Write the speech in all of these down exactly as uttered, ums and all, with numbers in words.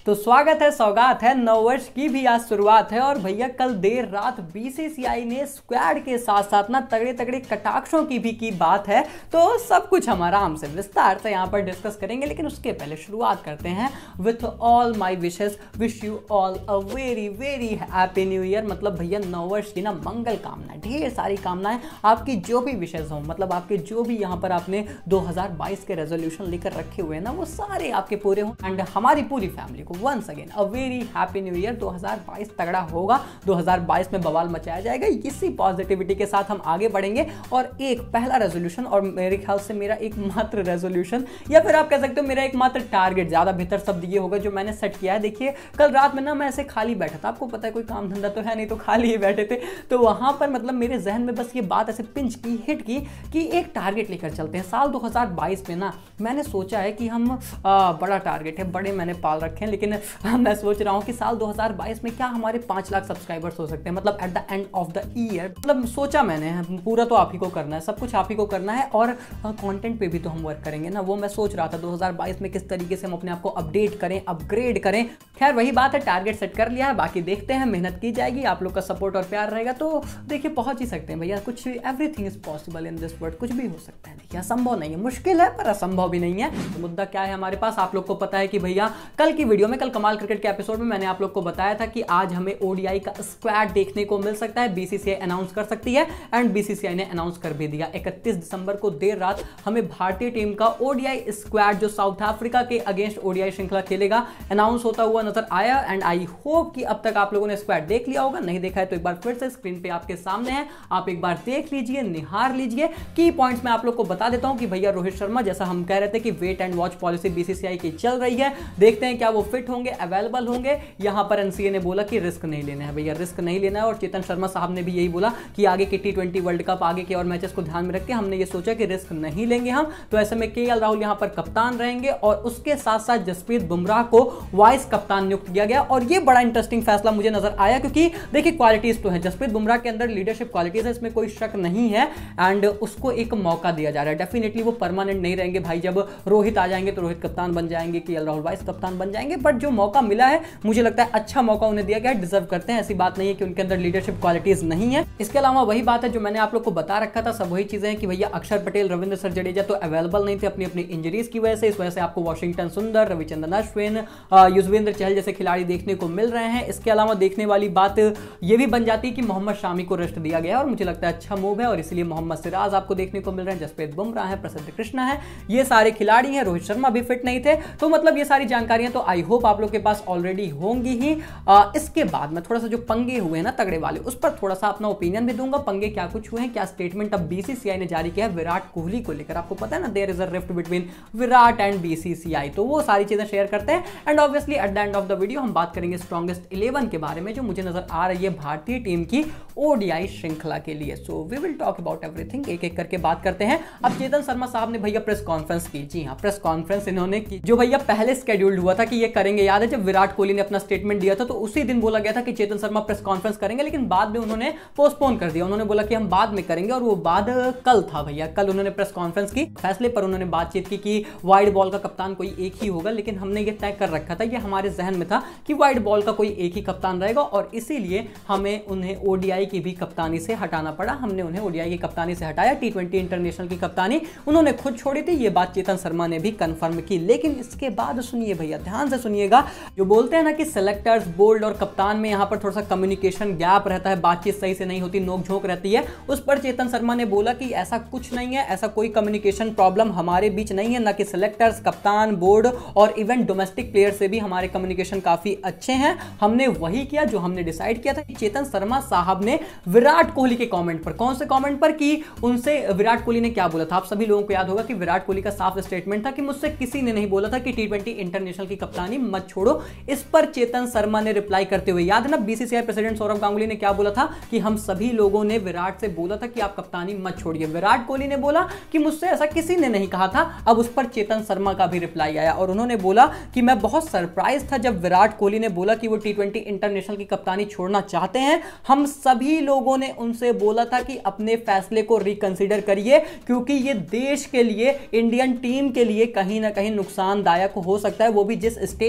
तो स्वागत है, सौगात है, नववर्ष की भी आज शुरुआत है। और भैया कल देर रात बीसीसीआई ने स्क्वाड के साथ साथ ना तगड़े तगड़े कटाक्षों की भी की बात है, तो सब कुछ हम आराम से विस्तार से यहाँ पर डिस्कस करेंगे। लेकिन उसके पहले शुरुआत करते हैं with all my wishes, wish you all a very very happy new year. मतलब भैया नववर्ष की ना मंगल कामनाएं, ढेर सारी कामनाएं, आपकी जो भी विशेष हो, मतलब आपके जो भी यहाँ पर आपने दो हज़ार बाईस के रेजोल्यूशन लेकर रखे हुए हैं ना, वो सारे आपके पूरे हों। एंड हमारी पूरी फैमिली को once again a very happy new year. दो हज़ार बाईस तगड़ा होगा, दो हज़ार बाईस में बवाल मचाया जाएगा। इसी पॉजिटिविटी के साथ हम आगे बढ़ेंगे। और एक पहला रेजोल्यूशन, और मेरे ख्याल से मेरा एकमात्र रेजोल्यूशन, या फिर आप कह सकते हो मेरा एकमात्र टारगेट, ज्यादा बेहतर शब्द ये होगा, जो मैंने सेट किया है। देखिए कल रात में ना मैं ऐसे खाली बैठा था, आपको पता है कोई काम धंधा तो है नहीं, तो खाली ही बैठे थे। तो वहां पर मतलब मेरे जहन में बस ये बात ऐसे पिंच की, हिट की कि एक टारगेट लेकर चलते हैं। साल दो हज़ार बाईस में ना मैंने सोचा है कि हम आ, बड़ा टारगेट है, बड़े मैंने पाल रखे हैं, लेकिन मैं सोच रहा हूं कि साल दो हज़ार बाईस में क्या हमारे पांच लाख सब्सक्राइबर्स हो सकते हैं, मतलब at the end of the year. मतलब सोचा मैंने, पूरा तो आप ही को करना है, सब कुछ आप ही को करना है, और कंटेंट पे भी तो हम वर्क करेंगे ना। वो मैं सोच रहा था दो हज़ार बाईस में किस तरीके से हम अपने आप को अपडेट करें, अपग्रेड करें। खैर वही बात है, टारगेट सेट कर लिया है, बाकी देखते हैं, मेहनत की जाएगी, आप लोग का सपोर्ट और प्यार रहेगा तो देखिए पहुंच ही सकते हैं भैया। कुछ everything is possible in this world, कुछ भी हो सकता है। देखिए असंभव नहीं है, मुश्किल है पर असंभव भी नहीं है। तो मुद्दा क्या है हमारे पास, आप लोग को पता है कि भैया कल की वीडियो में, कल कमाल क्रिकेट के एपिसोड में मैंने आप लोग को बताया था कि आज हमें ओडीआई का स्क्वाड देखने को मिल सकता है, बीसीसीआई अनाउंस कर सकती है। एंड बीसीसीआई ने अनाउंस कर भी दिया। इकतीस दिसंबर को देर रात हमें भारतीय टीम का ओडीआई स्क्वाड, जो साउथ अफ्रीका के अगेंस्ट ओडीआई श्रृंखला खेलेगा, अनाउंस होता हुआ नजर आया। एंड आई होप कि अब तक आप लोगों ने स्क्वाड देख लिया होगा, नहीं देखा है तो एक बार फिर से स्क्रीन पे आपके सामने है, आप एक बार देख लीजिए, निहार लीजिए। की पॉइंट्स मैं आप लोग को बता देता हूं कि भैया रोहित शर्मा, जैसा हम कह रहे थे कि wait and watch policy BCCI की चल रही है, देखते हैं क्या वो फिट होंगे, अवेलेबल होंगे। यहां पर एनसीए ने बोला कि रिस्क नहीं लेना है भैया, रिस्क नहीं लेना है। और चेतन शर्मा साहब ने भी यही बोला कि आगे के टी ट्वेंटी वर्ल्ड कप, आगे के और मैचेस को ध्यान में रख के हमने ये सोचा कि रिस्क नहीं लेंगे हम। तो ऐसे में केएल राहुल यहां पर कप्तान रहेंगे, और उसके साथ साथ जसप्रीत बुमराह को वाइस कप्तान नियुक्त किया गया। और ये बड़ा इंटरेस्टिंग फैसला मुझे नजर आया, क्योंकि देखिए क्वालिटीज तो है, जसप्रीत बुमराह के अंदर लीडरशिप क्वालिटीज है, इसमें कोई शक नहीं है। एंड उसको एक मौका दिया जा रहा है। डेफिनेटली वो परमानेंट नहीं रहेंगे भाई, जब रोहित आ जाएंगे तो रोहित कप्तान बन जाएंगे, केएल राहुल वाइस कप्तान बन जाएंगे। बट जो मौका मिला है, मुझे लगता है अच्छा मौका उन्हें दिया गया, डिजर्व करते हैं। ऐसी बात नहीं है कि उनके अंदर लीडरशिप क्वालिटीज नहीं है। इसके अलावा वही बात है जो मैंने आप लोग को बता रखा था, सब वही चीजें हैं कि भैया अक्षर पटेल, रविंद्र सर जडेजा तो अवेलेबल नहीं थे अपनी अपनी इंजरीज की वजह से। इस वजह से आपको वाशिंगटन सुंदर, रविचंद्रन अश्विन, युजवेंद्र चहल जैसे खिलाड़ी देखने को मिल रहे हैं। इसके अलावा देखने वाली बात यह भी बन जाती है कि मोहम्मद शामी को रेस्ट दिया गया है, और मुझे लगता है अच्छा मूव है, और इसलिए मोहम्मद सिराज आपको देखने को मिल रहे हैं, जसप्रीत बुमराह है, प्रसिद्ध कृष्णा है, ये सारे खिलाड़ी हैं। रोहित शर्मा भी फिट नहीं थे। तो मतलब ये सारी जानकारियां तो आई होप आप लोग के पास ऑलरेडी होंगी ही। आ, इसके बाद मैं थोड़ा सा जो पंगे हुए हैं ना तगड़े वाले, उस पर थोड़ा सा अपना ओपिनियन भी दूंगा। पंगे क्या कुछ हुए हैं, क्या स्टेटमेंट अब बीसीसीआई ने जारी किया है विराट कोहली को लेकर। आपको पता है ना, there is a rift between Virat and BCCI, तो वो सारी चीजें शेयर करते हैं। And obviously at the end of the video हम बात करेंगे स्ट्रॉन्गेस्ट इलेवन के बारे में, जो मुझे नजर आ रही है भारतीय टीम की ओडीआई श्रृंखला के लिए। So we will talk about everything, एक एक करके बात करते हैं। अब चेतन शर्मा साहब ने भैया प्रेस कॉन्फ्रेंस की, जी हाँ प्रेस कॉन्फ्रेंस इन्होंने की, जो भैया पहले स्केड्यूल्ड हुआ था कि ये करेंगे। याद है जब विराट कोहली ने अपना स्टेटमेंट दिया था, तो उसी दिन बोला गया था कि चेतन शर्मा प्रेस कॉन्फ्रेंस करेंगे, लेकिन बाद में उन्होंने पोस्टपोन कर दिया। उन्होंने बोला कि हम बाद में करेंगे, और वो बाद कल था भैया। कल उन्होंने प्रेस कॉन्फ्रेंस की, फैसले पर उन्होंने बातचीत की कि वाइड बॉल का कप्तान कोई एक ही होगा, लेकिन हमने ये तय कर रखा था, ये हमारे जहन में था कि वाइड बॉल का कोई एक ही कप्तान रहेगा, और इसीलिए हमें उन्हें ओडीआई की भी कप्तानी से हटाना पड़ा। हमने उन्हें ओडीआई की कप्तानी से हटाया, टी ट्वेंटी इंटरनेशनल की कप्तानी उन्होंने खुद छोड़ी थी। ये बात चेतन शर्मा ने भी कंफर्म की। लेकिन इसके बाद सुनिए भैया, ध्यान से सुनिएगा, जो बोलते हैं ना कि सेलेक्टर्स, बोर्ड और कप्तान में यहां पर थोड़ा सा कम्युनिकेशन गैप रहता है, बातचीत सही से नहीं होती, नोकझोंक रहती है। उस पर चेतन शर्मा ने बोला कि ऐसा कुछ नहीं है, ऐसा कोई कम्युनिकेशन प्रॉब्लम हमारे बीच नहीं है, ना कि सेलेक्टर्स, कप्तान, बोर्ड और इवन डोमेस्टिक प्लेयर से भी हमारे कम्युनिकेशन काफी अच्छे हैं। हमने वही किया जो हमने डिसाइड किया था। चेतन शर्मा साहब ने विराट कोहली के कमेंट पर, कौन से कमेंट पर, कि उनसे विराट कोहली ने क्या बोला था। आप सभी लोगों को याद होगा कि विराट कोहली का साफ स्टेटमेंट था कि मुझसे किसी ने नहीं बोला था कि टी ट्वेंटी इंटरनेशनल की कप्तानी मत छोड़ो। इस पर चेतन शर्मा ने रिप्लाई करते हुए, याद है ना बीसीसीआई प्रेसिडेंट सौरव गांगुली ने क्या बोला था कि हम सभी लोगों ने विराट से बोला था कि आप कप्तानी मत छोड़िए। विराट कोहली ने बोला कि मुझसे ऐसा किसी ने नहीं कहा था। अब उस पर चेतन शर्मा का भी रिप्लाई आया, और उन्होंने बोला कि मैं बहुत सरप्राइज था जब विराट कोहली ने बोला कि वो टी ट्वेंटी इंटरनेशनल की कप्तानी छोड़ना चाहते हैं। हम सभी लोगों ने उनसे बोला था कि अपने फैसले को रिकंसीडर करिए, क्योंकि ये देश के लिए, इंडियन टीम के लिए कहीं ना कहीं नुकसानदायक हो सकता है, वो भी जिस स्टेज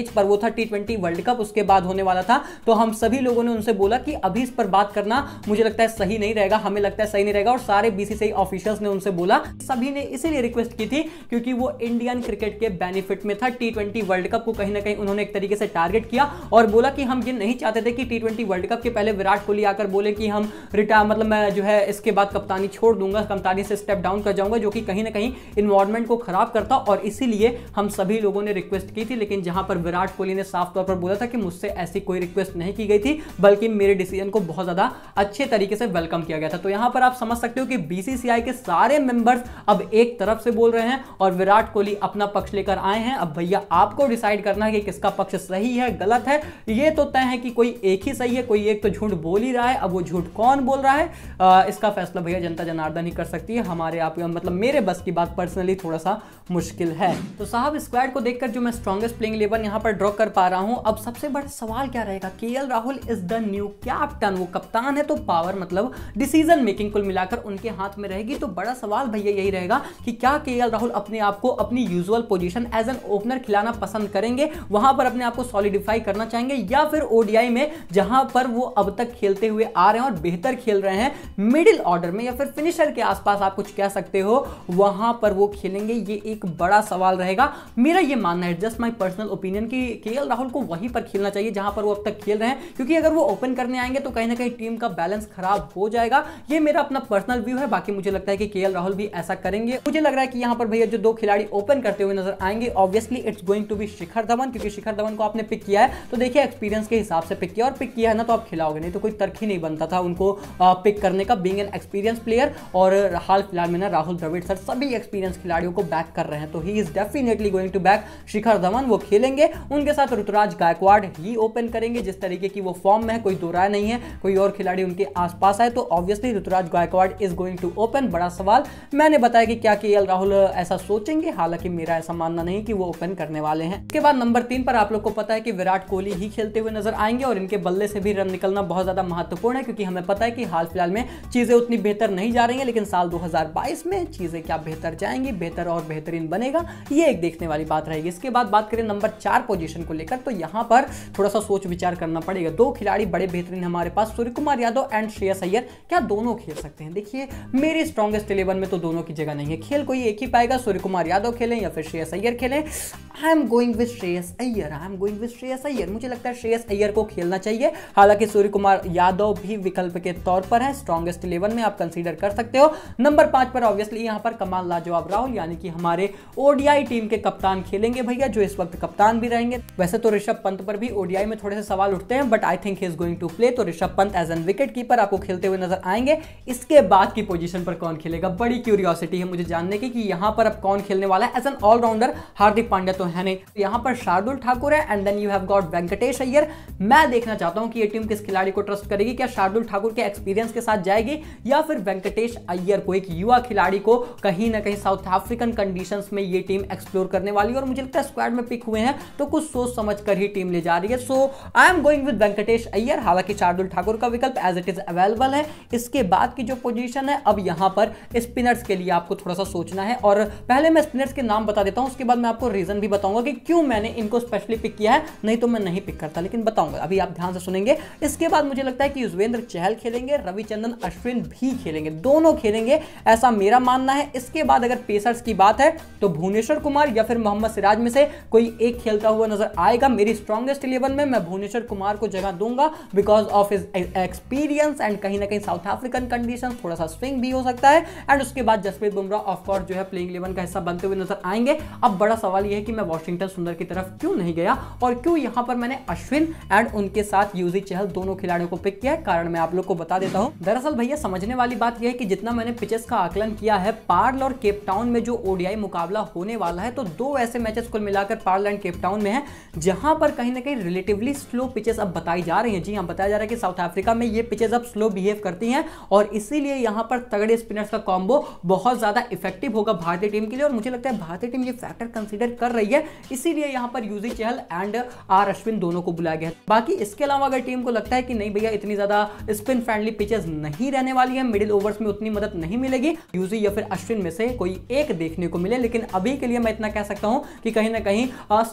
स्टेज पर, वो था टी ट्वेंटी वर्ल्ड कप, उसके बाद होने वाला था। तो हम सभी लोगों ने उनसे बोला कि अभी इस पर बात करना मुझे लगता है सही नहीं रहेगा, हमें लगता है सही नहीं रहेगा, और सारे बीसीसीआई ऑफिशियल्स ने उनसे बोला। सभी ने इसीलिए रिक्वेस्ट की थी क्योंकि वो इंडियन क्रिकेट के बेनिफिट में था। टी ट्वेंटी वर्ल्ड कप को कहीं ना कहीं उन्होंने एक तरीके से टारगेट किया और बोला कि हम ये नहीं चाहते थे कि टी ट्वेंटी वर्ल्ड कप के पहले विराट कोहली आकर बोले कि हम रिटायर, मतलब मैं जो है इसके बाद कप्तानी छोड़ दूंगा, कप्तानी से स्टेप डाउन कर जाऊंगा, जो कि कहीं ना कहीं इन्वायरमेंट को खराब करता। और इसीलिए हम सभी लोगों ने रिक्वेस्ट की थी, लेकिन जहां पर विराट कोहली ने साफ तौर पर बोला था कि मुझसे ऐसी कोई रिक्वेस्ट नहीं की गई थी, बल्कि मेरे डिसीजन को बहुत ज्यादा अच्छे तरीके से वेलकम किया गया था। तो यहां पर आप समझ सकते हो कि बीसीसीआई के सारे मेंबर्स अब एक तरफ से बोल रहे हैं और विराट कोहली अपना पक्ष लेकर आए हैं। अब भैया आपको डिसाइड करना है कि किसका पक्ष सही है गलत है। ये तो तय है कि कोई एक ही सही है, कोई एक तो झूठ बोल ही रहा है। अब वो झूठ कौन बोल रहा है आ, इसका फैसला भैया जनता जनार्दन ही कर सकती है। हमारे आप मतलब मेरे बस की बात पर्सनली थोड़ा सा मुश्किल है। तो साहब स्क्वाड को देखकर जो मैं स्ट्रॉन्गेस्ट प्लेइंग इलेवन यहां पर ड्रॉ कर पा रहा हूं, अब सबसे बड़ा सवाल क्या रहेगा, KL Rahul is the new captain. वो कप्तान है तो पावर मतलब डिसीजन मेकिंग कुल मिलाकर उनके हाथ में रहेगी। तो बड़ा सवाल भैया यही रहेगा कि क्या केएल राहुल अपने आप को अपनी usual position as an opener खिलाना पसंद करेंगे, वहां पर अपने आप को सॉलिडिफाई करना चाहेंगे, या फिर ओडीआई में जहां पर वो अब तक खेलते हुए आ रहे हैं और बेहतर खेल रहे हैं, मिडिल ऑर्डर में या फिर फिनिशर के आसपास आप कुछ कह सकते हो, वहां पर वो खेलेंगे। ये एक बड़ा सवाल रहेगा। मेरा ये मानना है, जस्ट माय पर्सनल ओपिनियन, कि केएल राहुल को वहीं पर खेलना चाहिए जहां पर वो अब तक खेल रहे हैं, क्योंकि अगर वो ओपन करने आएंगे तो कहीं ना कहीं टीम का बैलेंस खराब हो जाएगा। ये मेरा अपना पर्सनल व्यू है। बाकी मुझे लगता है कि केएल राहुल भी ऐसा करेंगे। मुझे लग रहा है कि यहां पर भैया जो दो खिलाड़ी ओपन करते हुए नजर आएंगे, obviously it's going to be Shikhar Dhawan, क्योंकि शिखर धवन को आपने पिक किया है तो देखिए एक्सपीरियंस के हिसाब से पिक किया, और पिक किया है ना तो आप खिलाओगे, नहीं तो कोई तर्क ही नहीं बनता था उनको पिक करने का, बीइंग एन एक्सपीरियंस प्लेयर। और हाल फिलहाल में ना राहुल द्रविड़ सर सभी एक्सपीरियंस खिलाड़ियों को बैक कर रहे हैं, तो he is definitely going to back Shikhar Dhawan. वो खेलेंगे, उनके साथ ऋतुराज गायकवाड़ ही ओपन करेंगे। जिस तरीके की वो फॉर्म में है, कोई दो राय नहीं है, कोई और खिलाड़ी उनके आसपास है, तो obviously Ruturaj Gaikwad is going to open. बड़ा सवाल मैंने बताया कि क्या केएल राहुल ऐसा सोचेंगे, हालांकि मेरा ऐसा मानना नहीं कि वो ओपन करने वाले हैं। इसके बाद नंबर तीन पर आप लोग को पता है कि विराट कोहली ही खेलते हुए नजर आएंगे, और इनके बल्ले से भी रन निकलना बहुत ज्यादा महत्वपूर्ण है, क्योंकि हमें पता है कि हाल फिलहाल में चीजें उतनी बेहतर नहीं जा रही हैं, लेकिन साल दो हज़ार बाईस में चीजें क्या बेहतर जाएंगी, बेहतर और बेहतरीन बनेगा, ये एक देखने वाली बात रहेगी। इसके बाद बात करें नंबर चार पोजीशन को लेकर, तो यहां पर थोड़ा सा सोच विचार करना पड़ेगा। दो खिलाड़ी बड़े बेहतरीन हमारे पास, सूर्यकुमार यादव एंड श्रेयस अय्यर, क्या दोनों खेल सकते हैं? देखिए मेरे स्ट्रॉन्गेस्ट इलेवन में तो दोनों की जगह नहीं है, खेल कोई एक ही पाएगा, सूर्यकुमार यादव खेलें या फिर श्रेयस अय्यर खेलें। I am going with Shreyas Iyer, I am going with Shreyas Iyer. मुझे लगता है श्रेयस अय्यर को खेलना चाहिए, हालांकि सूर्यकुमार यादव भी विकल्प के तौर पर है, स्ट्रॉन्गेस्ट इलेवन में आप कंसीडर कर सकते हो। नंबर पांच पर ऑब्वियसली यहां पर कमाल लाजवाब राहुल, यानी कि हमारे ओडीआई टीम के कप्तान खेलेंगे भैया, जो इस वक्त कप्तान भी रहेंगे। वैसे तो ऋषभ पंत पर भी ओडीआई में थोड़े से सवाल उठते हैं, but I think he is going to play, तो Rishabh Pant as an wicket keeper आपको खेलते हुए नजर आएंगे। इसके बाद की पोजीशन पर कौन खेलेगा, बड़ी क्यूरियोसिटी है मुझे जानने की कि यहां पर अब कौन खेलने वाला है। As an allrounder Hardik Pandya तो है नहीं, यहां पर शार्दुल ठाकुर है, and then you have got Venkatesh Iyer. मैं देखना चाहता हूं कि ये टीम किस खिलाड़ी को ट्रस्ट करेगी, क्या शार्दुल ठाकुर के एक्सपीरियंस के साथ जाएगी, या फिर वेंकटेश अय्यर को, एक युवा खिलाड़ी को कहीं ना कहीं साउथ अफ्रीकन कंडीशंस में ये टीम एक्सप्लोर करने वाली है। और मुझे लगता है स्क्वाड में पिक हुए हैं तो कुछ सोच समझ कर ही टीम ले जा रही है। So I am going with Venkatesh Iyer, हालांकि शार्दुल ठाकुर का विकल्प एज इट इज अवेलेबल है। इसके बाद की जो पोजीशन है, अब यहां पर स्पिनर्स के लिए आपको थोड़ा सा सोचना है, और पहले मैं स्पिनर्स के नाम बता देता हूं, उसके बाद मैं आपको रीजन भी बताऊंगा कि क्यों मैंने इनको स्पेशली पिक किया है, नहीं तो मैं नहीं पिक करता, लेकिन बताऊंगा, अभी आप ध्यान से सुनेंगे। इसके बाद मुझे लगता है कि युजवेंद्र चहल खेलेंगे, रविचंद्रन अश्विन भी खेलेंगे, दोनों खेलेंगे, ऐसा मेरा मानना है। इसके बाद अगर पेसर्स की बात है तो भुवनेश्वर कुमार या फिर मोहम्मद सिराज में से कोई एक खेलता हुआ नजर आएगा। मेरी स्ट्रॉन्गेस्ट इलेवन में मैं भुवनेश्वर कुमार को जगह दूंगा because of his experience, and कहीं ना कहीं साउथ अफ्रीकन कंडीशन, थोड़ा सा स्विंग भी हो सकता है। एंड उसके बाद जसप्रीत बुमराह ऑफ कोर्स जो है प्लेइंग इलेवन का हिस्सा बनते हुए नजर आएंगे। अब बड़ा सवाल यह है कि मैं वॉशिंगटन सुंदर की तरफ क्यों नहीं गया, और क्यों यहां पर मैंने अश्विन एंड उनके साथ यूजी चहल दोनों खिलाड़ियों को पिक किया है, कारण मैं आप लोग को बता देता हूं। दरअसल भैया समझने वाली बात यह है कि जितना मैंने पिचेस का आकलन किया है, पार्ल और केप टाउन में जो ओडीआई मुकाबला होने वाला है, तो दो ऐसे मैचेस कुल मिलाकर पार्ल एंड केप टाउन में है जहां पर कहीं ना कहीं रिलेटिवली स्लो पिचेस अब बताई जा रही हैं। जी हां, बताया जा रहा है कि साउथ अफ्रीका में ये पिचेस अब स्लो बिहेव करती हैं, और इसीलिए यहां पर तगड़े स्पिनर्स का कॉम्बो बहुत ज्यादा इफेक्टिव होगा भारतीय टीम के लिए, और मुझे लगता है भारतीय टीम ये फैक्टर कंसीडर कर रही है, इसीलिए यहां पर यूजी चहल एंड आर अश्विन दोनों को बुलाया गया है। बाकी इसके अलावा अगर टीम को लगता है कि नहीं भैया इतनी ज्यादा स्पिन फ्रेंडली पिचेस नहीं रहने वाली है, मिडिल ओवर्स में उतनी मदद नहीं मिलेगी, यूजी या फिर अश्विन में से कोई एक देखने को मिले। लेकिन अभी के लिए मैं इतना कह सकता हूं कि कहीं ना कहीं स्ट्रॉन्गेस्ट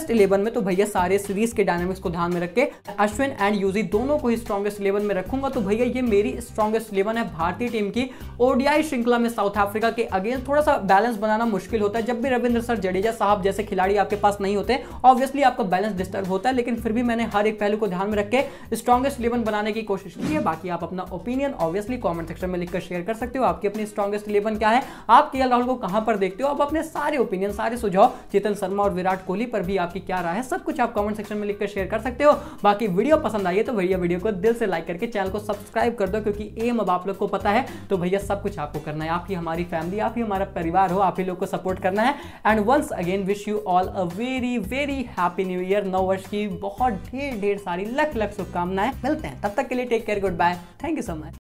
स्ट्रॉन्गेस्ट इलेवन में तो भैया सारे सीरीज के डायनामिक्स को ध्यान में रख के अश्विन एंड यूजी दोनों को ही स्ट्रॉन्गेस्ट इलेवन में रखूंगा। तो भैया ये मेरी स्ट्रॉन्गेस्ट इलेवन है भारतीय टीम की। ओडीआई श्रृंखला में साउथ अफ्रीका के अगेंस्ट थोड़ा सा बैलेंस बनाना मुश्किल होता है। जब भी रविंद्र सर जडेजा साहब जैसे खिलाड़ी आपके पास नहीं होते, ऑब्वियसली आपका बैलेंस डिस्टर्ब होता है, लेकिन फिर भी मैंने हर एक पहलू को ध्यान में रख के स्ट्रॉन्गेस्ट इलेवन बनाने की कोशिश की है। बाकी आप अपना ओपिनियन ऑब्वियसली कमेंट सेक्शन में लिखकर शेयर कर सकते हो। आपकी अपनी स्ट्रॉन्गेस्ट इलेवन क्या है, आप केएल राहुल को कहां पर देखते हो, आप अपने सारे ओपिनियन, सारे सुझाव चेतन शर्मा और विराट कोहली पर भी आपकी क्या राय है, सब कुछ आप कमेंट सेक्शन में लिखकर शेयर कर सकते हो। बाकी वीडियो पसंद आई है तो भैया वीडियो को दिल से लाइक करके चैनल को सब्सक्राइब कर दो, क्योंकि एम अब आप लोग को पता है तो भैया सब कुछ आपको करना है। आप ही हमारी फैमिली, आप ही हमारा परिवार हो, आप ही लोग को सपोर्ट करना है। And once again wish you all a very very happy new year. नव वर्ष की बहुत ढेर ढेर सारी लख लख शुभकामनाएं। मिलते हैं, तब तक के लिए take care, good bye, thank you so much.